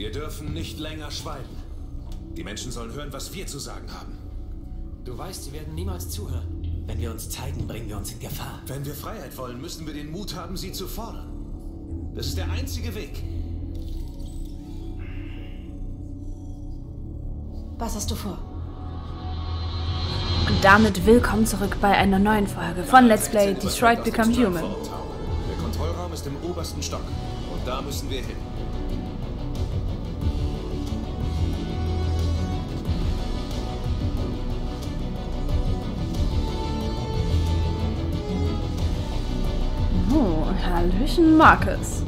Wir dürfen nicht länger schweigen. Die Menschen sollen hören, was wir zu sagen haben. Du weißt, sie werden niemals zuhören. Wenn wir uns zeigen, bringen wir uns in Gefahr. Wenn wir Freiheit wollen, müssen wir den Mut haben, sie zu fordern. Das ist der einzige Weg. Was hast du vor? Und damit willkommen zurück bei einer neuen Folge von Let's Play Detroit Become Human. Der Kontrollraum ist im obersten Stock. Und da müssen wir hin. Oh, Hallöchen Marcus.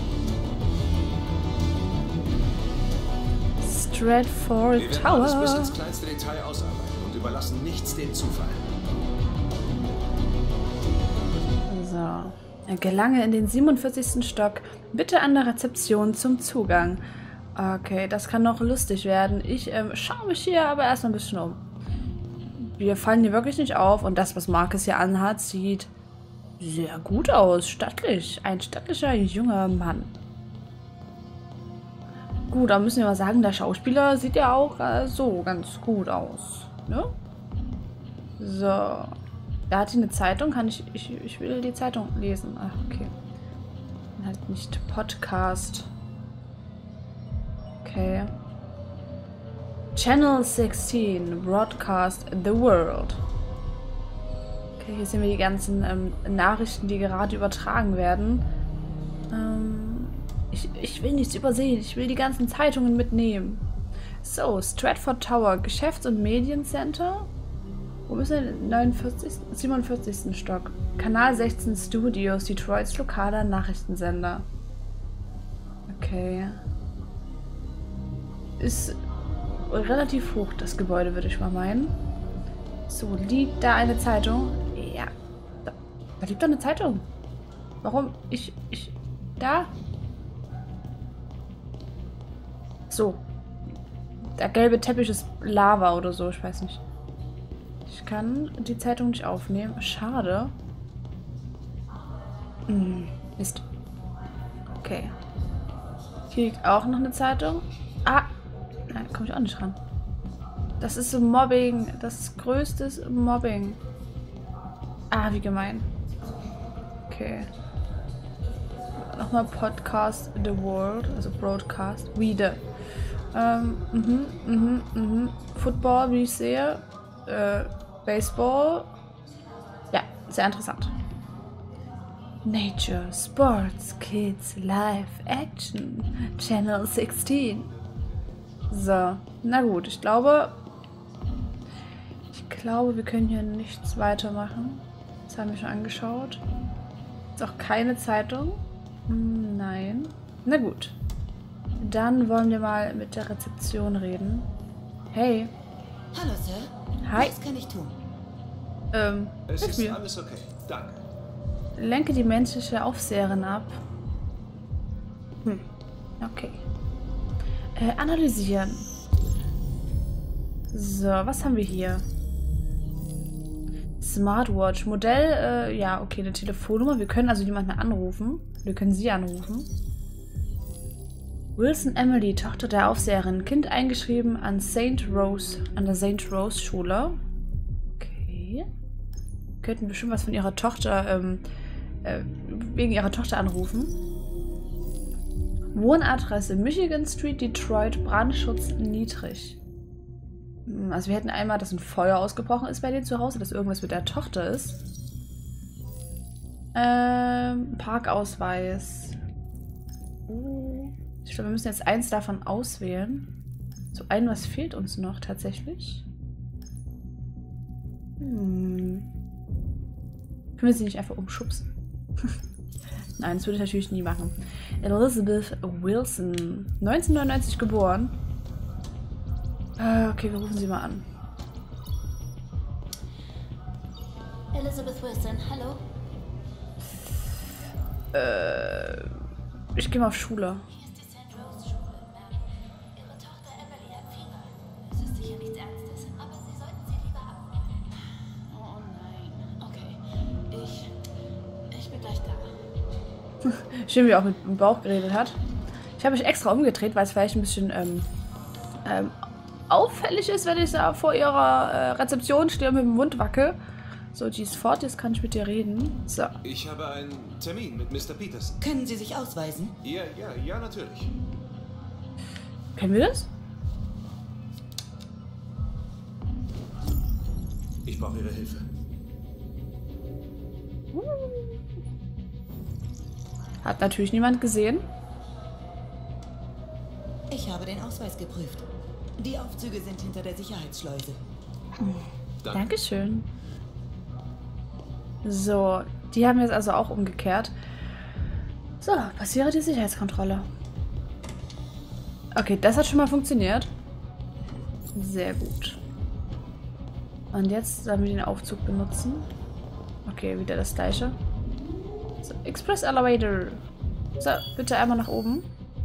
Stratford Wir werden alles bis Tower. ins kleinste Detail ausarbeiten und überlassen nichts dem Zufall. So. Gelange in den 47. Stock. Bitte an der Rezeption zum Zugang. Okay, das kann noch lustig werden. Ich schaue mich hier aber erstmal ein bisschen um. Wir fallen hier wirklich nicht auf. Und das, was Marcus hier anhat, sieht sehr gut aus. Stattlich. Ein stattlicher junger Mann. Gut, da müssen wir mal sagen, der Schauspieler sieht ja auch so ganz gut aus. Ne? So. Da hat hier eine Zeitung. Ich will die Zeitung lesen. Ach, okay. Halt nicht Podcast. Okay. Channel 16. Broadcast the World. Okay, hier sehen wir die ganzen Nachrichten, die gerade übertragen werden. Ich will nichts übersehen. Ich will die ganzen Zeitungen mitnehmen. So, Stratford Tower, Geschäfts- und Mediencenter. Wo müssen wir? 47. Stock. Kanal 16 Studios, Detroits lokaler Nachrichtensender. Okay. Ist relativ hoch, das Gebäude, würde ich mal meinen. So, liegt da eine Zeitung? Ja. Da liegt doch eine Zeitung. Warum? Da? So. Der gelbe Teppich ist Lava oder so, ich weiß nicht. Ich kann die Zeitung nicht aufnehmen. Schade. Mist. Okay. Hier liegt auch noch eine Zeitung. Ah! Nein, komme ich auch nicht ran. Das ist so Mobbing. Das ist größtes Mobbing. Ah, wie gemein. Okay. Nochmal Podcast The World. Also Broadcast. Wieder. Football, wie ich sehe. Baseball. Ja, sehr interessant. Nature, Sports, Kids, Live, Action. Channel 16. So, na gut, ich glaube, wir können hier nichts weitermachen. Das haben wir schon angeschaut. Ist auch keine Zeitung. Nein. Na gut. Dann wollen wir mal mit der Rezeption reden. Hey. Hallo, Sir. Hi. Was kann ich tun? Es hilf ist mir. alles okay. Danke. Lenke die menschliche Aufseherin ab. Okay. Analysieren. So, was haben wir hier? Smartwatch. Modell, ja, okay, eine Telefonnummer. Wir können also jemanden anrufen. Wir können sie anrufen. Wilson Emily, Tochter der Aufseherin. Kind eingeschrieben an der St. Rose Schule. Okay. Könnten bestimmt was von ihrer Tochter, wegen ihrer Tochter anrufen. Wohnadresse Michigan Street, Detroit, Brandschutz niedrig. Also wir hätten einmal, dass ein Feuer ausgebrochen ist bei denen zu Hause, dass irgendwas mit der Tochter ist. Parkausweis. Ich glaube, wir müssen jetzt eins davon auswählen. So, was fehlt uns noch tatsächlich? Können wir sie nicht einfach umschubsen? Nein, das würde ich natürlich nie machen. Elizabeth Wilson, 1999 geboren. Okay, wir rufen sie mal an. Elizabeth Wilson, hallo? Ich gehe mal auf Schule. Hier ist die St. Rose Schule. Ihre Tochter Emily hat Fieber. Es ist sicher nichts Ernstes, aber Sie sollten sie lieber abholen. Oh nein. Okay. Ich bin gleich da. Schön, wie er auch mit dem Bauch geredet hat. Ich habe mich extra umgedreht, weil es vielleicht ein bisschen auffällig ist, wenn ich da vor ihrer Rezeption stehe und mit dem Mund wackel. So, die ist fort, jetzt kann ich mit dir reden. So. Ich habe einen Termin mit Mr. Peterson. Können Sie sich ausweisen? Ja, natürlich. Können wir das? Ich brauche Ihre Hilfe. Hat natürlich niemand gesehen. Ich habe den Ausweis geprüft. Die Aufzüge sind hinter der Sicherheitsschleuse. Danke. Dankeschön. So, die haben jetzt also auch umgekehrt. So, passiere die Sicherheitskontrolle. Okay, das hat schon mal funktioniert. Sehr gut. Und jetzt sollen wir den Aufzug benutzen. Okay, wieder das gleiche. So, Express Elevator. So, bitte einmal nach oben.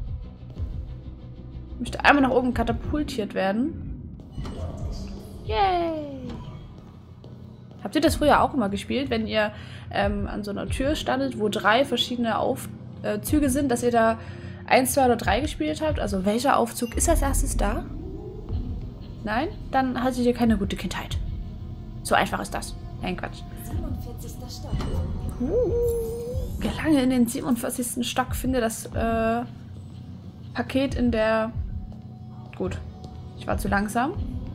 Ich möchte einmal nach oben katapultiert werden. Yay! Habt ihr das früher auch immer gespielt, wenn ihr an so einer Tür standet, wo 3 verschiedene Aufzüge sind, dass ihr da 1, 2 oder 3 gespielt habt? Also welcher Aufzug ist als erstes da? Nein? Dann hattet ihr keine gute Kindheit. So einfach ist das. Nein, Quatsch. 47. Stock. Gelange in den 47. Stock, finde das Paket in der... Gut. Ich war zu langsam.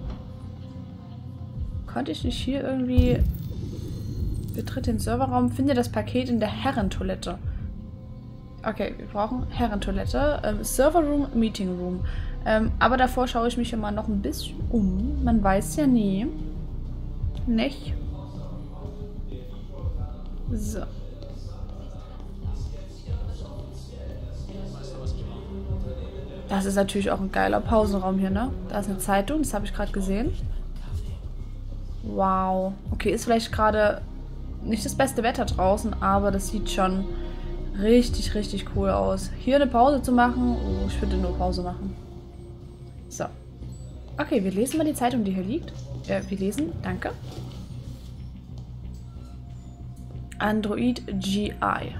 Konnte ich nicht hier irgendwie... Betritt den Serverraum, finde das Paket in der Herrentoilette. Okay, wir brauchen Herrentoilette. Server Room, Meeting Room. Aber davor schaue ich mich immer noch ein bisschen um. Man weiß ja nie. Nicht? So. Das ist natürlich auch ein geiler Pausenraum hier, ne? Da ist eine Zeitung, das habe ich gerade gesehen. Wow. Okay, ist vielleicht gerade nicht das beste Wetter draußen, aber das sieht schon richtig, richtig cool aus. Hier eine Pause zu machen, oh, ich würde nur Pause machen. So. Okay, wir lesen mal die Zeitung, die hier liegt. Wir lesen, danke. Android GI.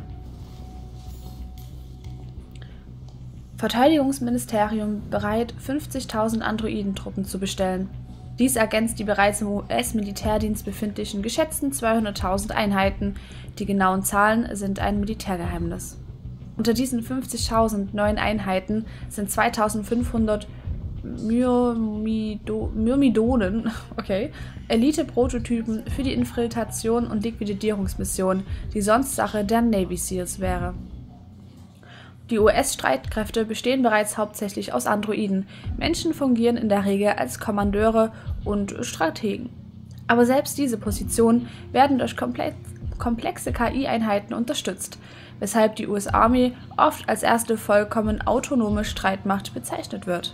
Verteidigungsministerium bereit, 50.000 Androidentruppen zu bestellen. Dies ergänzt die bereits im US-Militärdienst befindlichen geschätzten 200.000 Einheiten. Die genauen Zahlen sind ein Militärgeheimnis. Unter diesen 50.000 neuen Einheiten sind 2.500 Myrmidonen, okay, Elite-Prototypen für die Infiltration und Liquidierungsmission, die sonst Sache der Navy Seals wäre. Die US-Streitkräfte bestehen bereits hauptsächlich aus Androiden. Menschen fungieren in der Regel als Kommandeure und Strategen. Aber selbst diese Positionen werden durch komplexe KI-Einheiten unterstützt, weshalb die US Army oft als erste vollkommen autonome Streitmacht bezeichnet wird.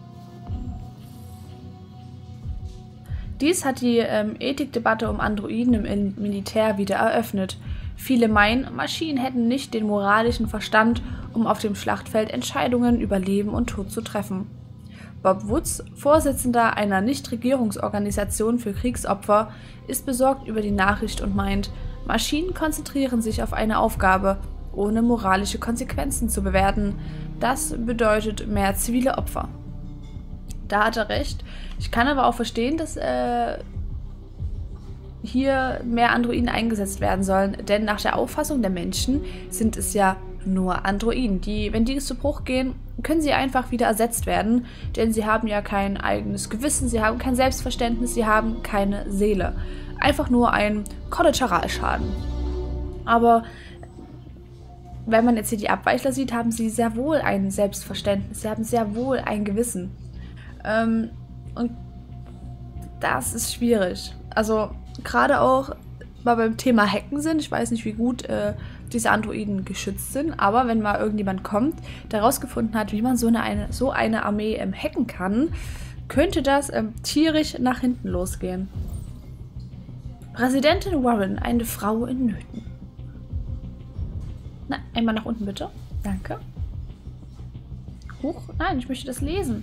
Dies hat die Ethikdebatte um Androiden im Militär wieder eröffnet. Viele meinen, Maschinen hätten nicht den moralischen Verstand, um auf dem Schlachtfeld Entscheidungen über Leben und Tod zu treffen. Bob Woods, Vorsitzender einer Nichtregierungsorganisation für Kriegsopfer, ist besorgt über die Nachricht und meint, Maschinen konzentrieren sich auf eine Aufgabe, ohne moralische Konsequenzen zu bewerten. Das bedeutet mehr zivile Opfer. Da hat er recht. Ich kann aber auch verstehen, dass hier mehr Androiden eingesetzt werden sollen, denn nach der Auffassung der Menschen sind es ja nur Androiden. Wenn die zu Bruch gehen, können sie einfach wieder ersetzt werden, denn sie haben ja kein eigenes Gewissen, sie haben kein Selbstverständnis, sie haben keine Seele. Einfach nur ein Kollateralschaden. Aber wenn man jetzt hier die Abweichler sieht, haben sie sehr wohl ein Selbstverständnis, sie haben sehr wohl ein Gewissen. Und das ist schwierig. Also gerade auch mal beim Thema Hacken sind. Ich weiß nicht, wie gut diese Androiden geschützt sind, aber wenn mal irgendjemand kommt, der herausgefunden hat, wie man so eine Armee hacken kann, könnte das tierisch nach hinten losgehen. Präsidentin Warren, eine Frau in Nöten. Na, einmal nach unten bitte. Danke. Huch, nein, ich möchte das lesen.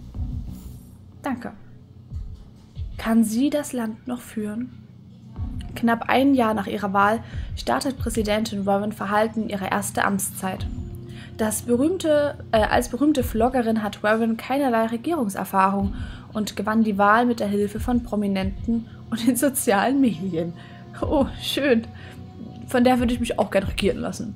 Danke. Kann sie das Land noch führen? Knapp ein Jahr nach ihrer Wahl startet Präsidentin Warren Verhalten ihre erste Amtszeit. Als berühmte Vloggerin hat Warren keinerlei Regierungserfahrung und gewann die Wahl mit der Hilfe von Prominenten und den sozialen Medien. Oh, schön. Von der würde ich mich auch gern regieren lassen.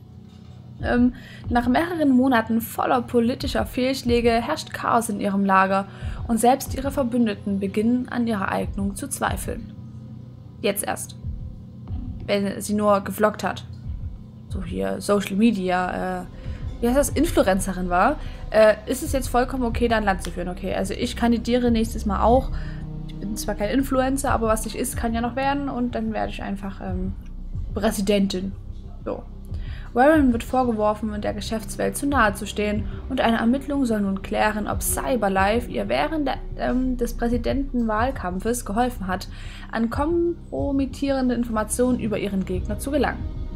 Nach mehreren Monaten voller politischer Fehlschläge herrscht Chaos in ihrem Lager und selbst ihre Verbündeten beginnen an ihrer Eignung zu zweifeln. Jetzt erst. Wenn sie nur gevloggt hat. So hier Social Media, wie heißt das, Influencerin war, ist es jetzt vollkommen okay, da ein Land zu führen. Okay, also ich kandidiere nächstes Mal auch. Ich bin zwar kein Influencer, aber was nicht ist, kann ja noch werden und dann werde ich einfach Präsidentin. So. Warren wird vorgeworfen, der Geschäftswelt zu nahe zu stehen und eine Ermittlung soll nun klären, ob Cyberlife ihr während des Präsidentenwahlkampfes geholfen hat, an kompromittierende Informationen über ihren Gegner zu gelangen.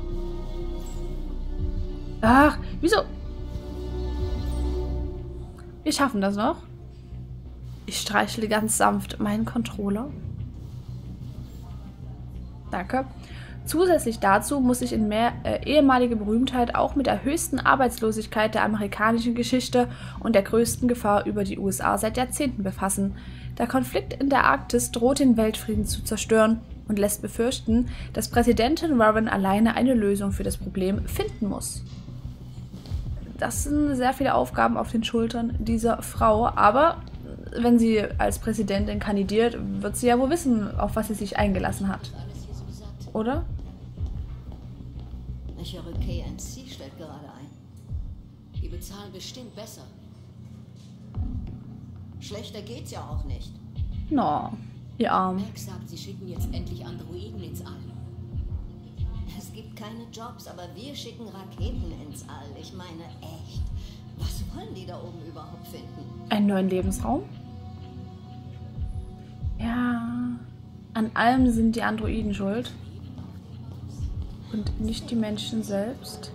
Ach, wieso? Wir schaffen das noch. Ich streichle ganz sanft meinen Controller. Danke. Zusätzlich dazu muss sich in ehemalige Berühmtheit auch mit der höchsten Arbeitslosigkeit der amerikanischen Geschichte und der größten Gefahr über die USA seit Jahrzehnten befassen. Der Konflikt in der Arktis droht den Weltfrieden zu zerstören und lässt befürchten, dass Präsidentin Warren alleine eine Lösung für das Problem finden muss. Das sind sehr viele Aufgaben auf den Schultern dieser Frau, aber wenn sie als Präsidentin kandidiert, wird sie ja wohl wissen, auf was sie sich eingelassen hat. Oder? Ich höre, KNC stellt gerade ein. Die bezahlen bestimmt besser. Schlechter geht's ja auch nicht. No, ihr Arm. Max sagt, sie schicken jetzt endlich Androiden ins All. Es gibt keine Jobs, aber wir schicken Raketen ins All. Ich meine, echt. Was wollen die da oben überhaupt finden? Einen neuen Lebensraum? Ja, an allem sind die Androiden schuld. Und nicht die Menschen selbst.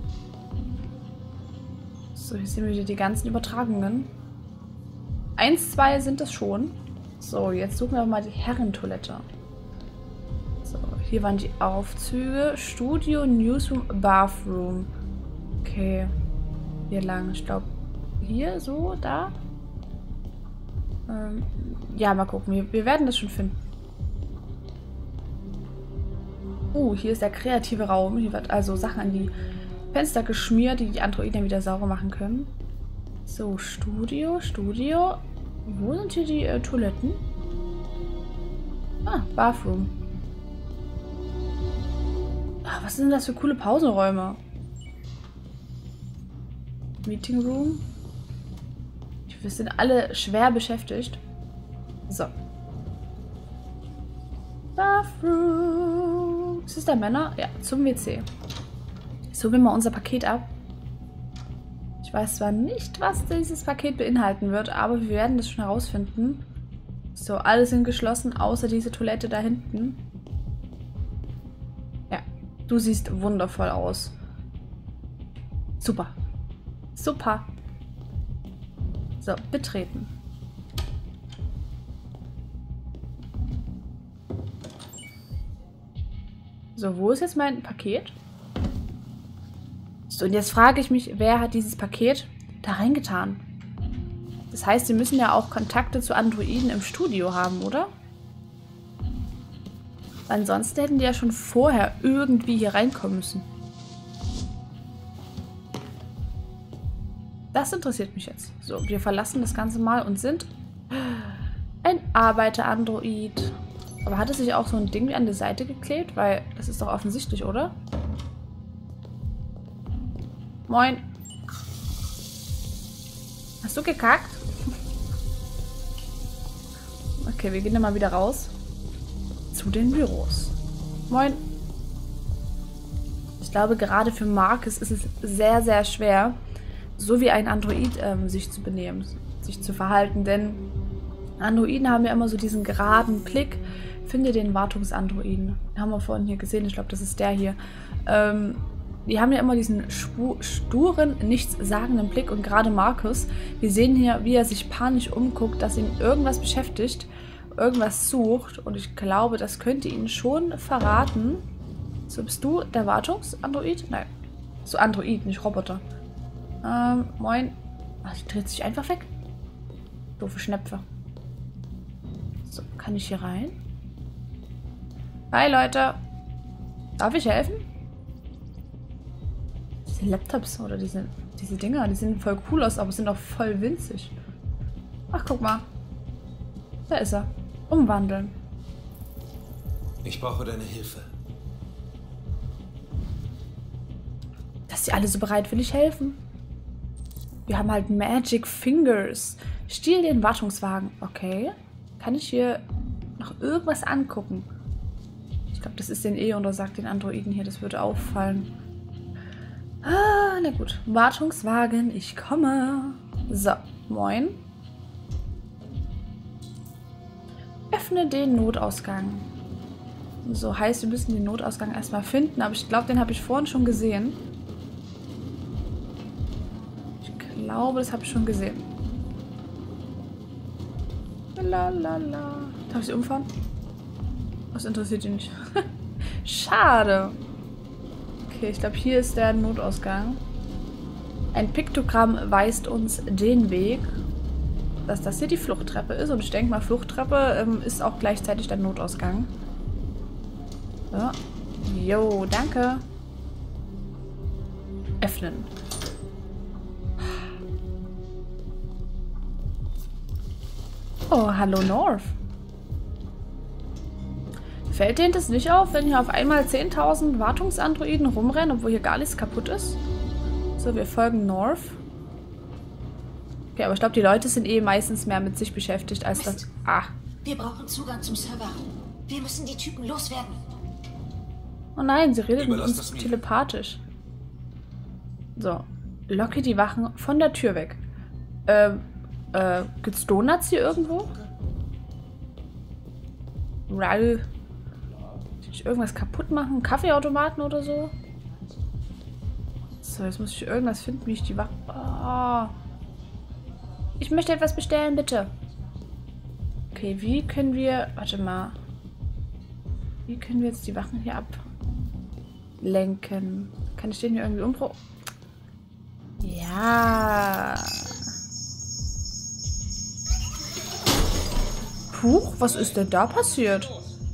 So, hier sehen wir wieder die ganzen Übertragungen. 1, 2 sind es schon. So, jetzt suchen wir mal die Herrentoilette. So, hier waren die Aufzüge. Studio, Newsroom, Bathroom. Okay. Hier lang. Ich glaube, hier, so, da. Ja, mal gucken. Wir werden das schon finden. Hier ist der kreative Raum. Hier wird also Sachen an die Fenster geschmiert, die die Androiden dann wieder sauber machen können. So, Studio. Wo sind hier die Toiletten? Ah, Bathroom. Ah, was sind das für coole Pausenräume? Meeting Room. Wir sind alle schwer beschäftigt. So. Bathroom. Ist das der Männer? Ja, zum WC. So, wir mal unser Paket ab. Ich weiß zwar nicht, was dieses Paket beinhalten wird, aber wir werden das schon herausfinden. So, alle sind geschlossen, außer diese Toilette da hinten. Ja, du siehst wundervoll aus. Super. Super. So, betreten. So, wo ist jetzt mein Paket? So, und jetzt frage ich mich, wer hat dieses Paket da reingetan? Das heißt, sie müssen ja auch Kontakte zu Androiden im Studio haben, oder? Ansonsten hätten die ja schon vorher irgendwie hier reinkommen müssen. Das interessiert mich jetzt. So, wir verlassen das Ganze mal und sind ein Arbeiter-Android. Aber hat es sich auch so ein Ding an die Seite geklebt? Weil das ist doch offensichtlich, oder? Moin. Hast du gekackt? Okay, wir gehen dann mal wieder raus. Zu den Büros. Moin. Ich glaube, gerade für Marcus ist es sehr, sehr schwer, so wie ein Android sich zu benehmen, sich zu verhalten. Denn Androiden haben ja immer so diesen geraden Blick. Finde den Wartungsandroiden. Haben wir vorhin hier gesehen. Ich glaube, das ist der hier. Die haben ja immer diesen sturen, nichtssagenden Blick. Und gerade Marcus, wir sehen hier, wie er sich panisch umguckt, dass ihn irgendwas beschäftigt. irgendwas sucht. Und ich glaube, das könnte ihn schon verraten. So, bist du der Wartungsandroid? Nein. So, Android, nicht Roboter. Moin. Ach, die dreht sich einfach weg. Doofe Schnäpfe. So, kann ich hier rein? Hi, Leute. Darf ich helfen? Diese Laptops oder diese Dinger, die sehen voll cool aus, aber sind auch voll winzig. Ach, guck mal. Da ist er. Umwandeln. Ich brauche deine Hilfe. Dass die alle so bereitwillig helfen. Wir haben halt Magic Fingers. Stiehl den Wartungswagen. Okay. Kann ich hier noch irgendwas angucken? Ich glaube, das ist den oder sagt den Androiden hier. Das würde auffallen. Ah, na gut. Wartungswagen, ich komme. So, moin. Öffne den Notausgang. So heißt, wir müssen den Notausgang erstmal finden. Aber ich glaube, den habe ich vorhin schon gesehen. Ich glaube, das habe ich schon gesehen. Lalala. Darf ich sie umfahren? Das interessiert ihn nicht. Schade. Okay, ich glaube, hier ist der Notausgang. Ein Piktogramm weist uns den Weg, dass das hier die Fluchttreppe ist. Und ich denke mal, Fluchttreppe ist auch gleichzeitig der Notausgang. So. Jo, danke. Öffnen. Oh, hallo North. Fällt dir das nicht auf, wenn hier auf einmal 10.000 Wartungsandroiden rumrennen, obwohl hier gar nichts kaputt ist? So, wir folgen North. Okay, aber ich glaube, die Leute sind eh meistens mehr mit sich beschäftigt als das... Ah. Wir brauchen Zugang zum Server. Wir müssen die Typen loswerden. Oh nein, sie redet mit uns telepathisch. So, locke die Wachen von der Tür weg. Gibt's Donuts hier irgendwo? Rall. Kann ich irgendwas kaputt machen? Kaffeeautomaten oder so? So, jetzt muss ich irgendwas finden, wie ich die Wachen... Oh. Ich möchte etwas bestellen, bitte. Okay, wie können wir... Warte mal. Wie können wir jetzt die Wachen hier ablenken? Kann ich den hier irgendwie umpro... Ja... Huch, was ist denn da passiert?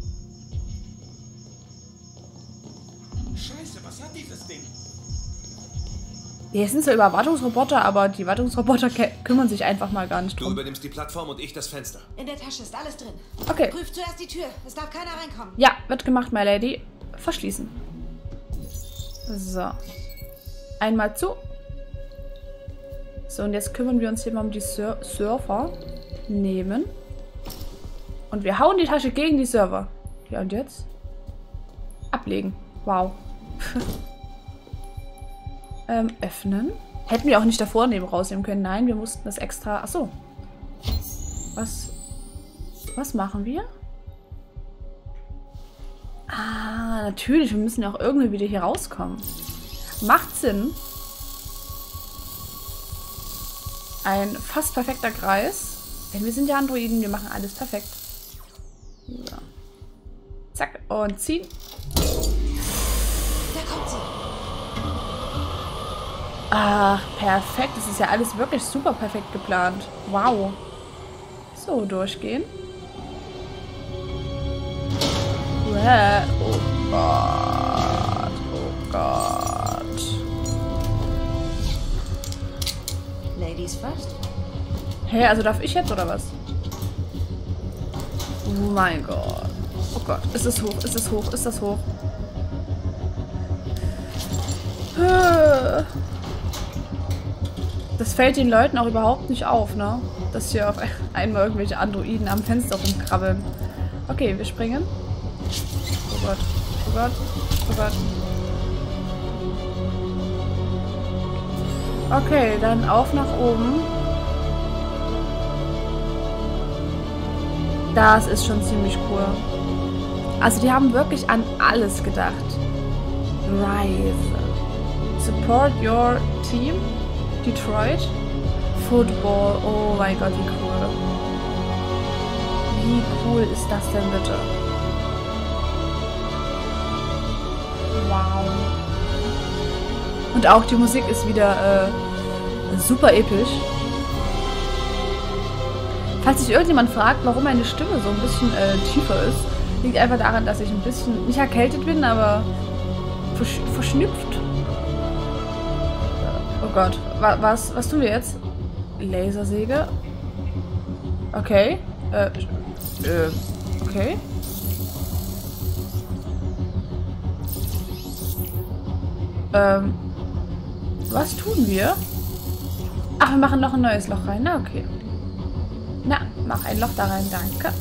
Scheiße, was hat dieses Ding? Hier sind zwar Überwachungsroboter, aber die Wartungsroboter kümmern sich einfach mal gar nicht Du drum. übernimmst die Plattform und ich das Fenster. In der Tasche ist alles drin. Okay. Prüf zuerst die Tür. Es darf keiner reinkommen. Ja, wird gemacht, my lady. Verschließen. So. Einmal zu. So, und jetzt kümmern wir uns hier mal um die Server. Nehmen. Und wir hauen die Tasche gegen die Server. Ja, und jetzt? Ablegen. Wow. Öffnen. Hätten wir auch nicht davor rausnehmen können. Nein, wir mussten das extra... Achso. Was machen wir? Ah, natürlich. Wir müssen ja auch irgendwie wieder hier rauskommen. Macht Sinn. Ein fast perfekter Kreis. Denn wir sind ja Androiden. Wir machen alles perfekt. So. Zack. Und ziehen. Da kommt sie. Ach, perfekt. Das ist ja alles wirklich super perfekt geplant. Wow. So, durchgehen. Oh Gott. Oh Gott. Ladies first. Hey, also darf ich jetzt oder was? Oh mein Gott. Oh Gott. Ist es hoch? Ist es hoch? Ist das hoch? Das fällt den Leuten auch überhaupt nicht auf, ne? Dass hier auf einmal irgendwelche Androiden am Fenster rumkrabbeln. Okay, wir springen. Oh Gott. Oh Gott. Oh Gott. Okay, dann auf nach oben. Das ist schon ziemlich cool. Also die haben wirklich an alles gedacht. Rise. Support your team. Detroit. Football. Oh mein Gott, wie cool. Wie cool ist das denn bitte? Wow. Und auch die Musik ist wieder super episch. Falls sich irgendjemand fragt, warum meine Stimme so ein bisschen tiefer ist, liegt einfach daran, dass ich ein bisschen, nicht erkältet bin, aber verschnupft. Oh Gott, was tun wir jetzt? Lasersäge? Okay. Okay. Was tun wir? Ach, wir machen noch ein neues Loch rein. Na, okay. Na, mach ein Loch da rein, danke.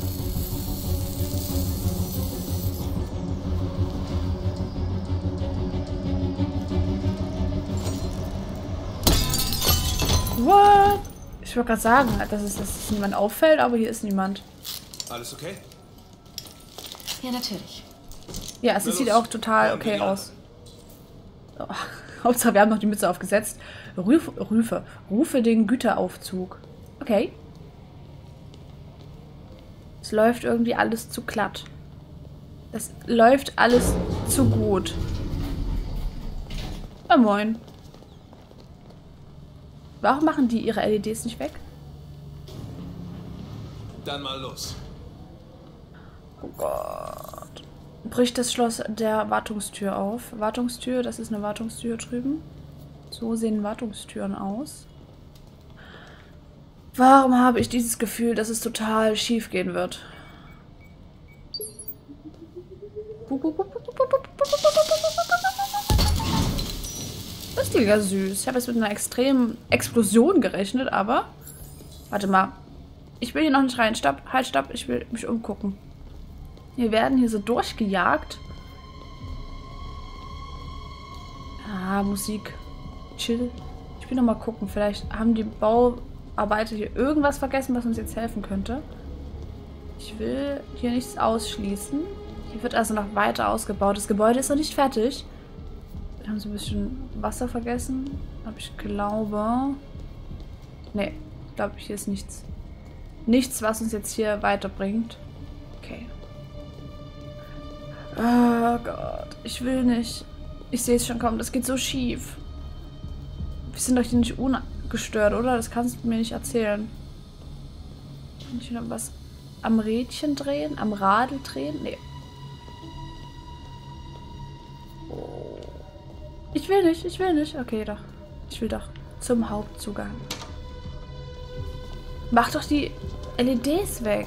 What? Ich wollte gerade sagen, dass es niemand auffällt, aber hier ist niemand. Alles okay? Ja, natürlich. Ja, es sieht auch total okay aus. Oh, Hauptsache, wir haben noch die Mütze aufgesetzt. Rufe den Güteraufzug. Okay. Es läuft irgendwie alles zu glatt. Es läuft alles zu gut. Ja, moin. Warum machen die ihre LEDs nicht weg? Dann mal los. Oh Gott. Bricht das Schloss der Wartungstür auf. Wartungstür, das ist eine Wartungstür drüben. So sehen Wartungstüren aus. Warum habe ich dieses Gefühl, dass es total schief gehen wird? Das ist ja süß. Ich habe jetzt mit einer extremen Explosion gerechnet, aber... Warte mal. Ich will hier noch nicht rein. Stopp, halt, stopp. Ich will mich umgucken. Wir werden hier so durchgejagt. Ah, Musik. Chill. Ich will noch mal gucken. Vielleicht haben die Bauarbeiter hier irgendwas vergessen, was uns jetzt helfen könnte. Ich will hier nichts ausschließen. Hier wird also noch weiter ausgebaut. Das Gebäude ist noch nicht fertig. Wir haben so ein bisschen Wasser vergessen. Aber ich glaube... Nee, ich glaube, hier ist nichts. Nichts, was uns jetzt hier weiterbringt. Okay. Oh Gott, ich will nicht. Ich sehe es schon kommen, das geht so schief. Wir sind doch hier nicht ungestört, oder? Das kannst du mir nicht erzählen. Kann ich noch was am Rädchen drehen? Am Radl drehen? Nee. Oh. Ich will nicht, ich will nicht. Okay, doch. Ich will doch zum Hauptzugang. Mach doch die LEDs weg.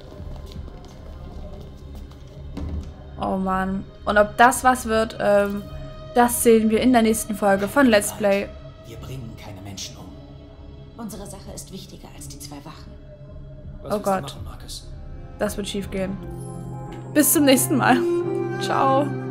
Oh Mann. Und ob das was wird, das sehen wir in der nächsten Folge von Let's Play. Wir bringen keine Menschen um. Unsere Sache ist wichtiger als die 2 Wachen. Was Oh Gott. machen, Marcus? Das wird schief gehen. Bis zum nächsten Mal. Ciao.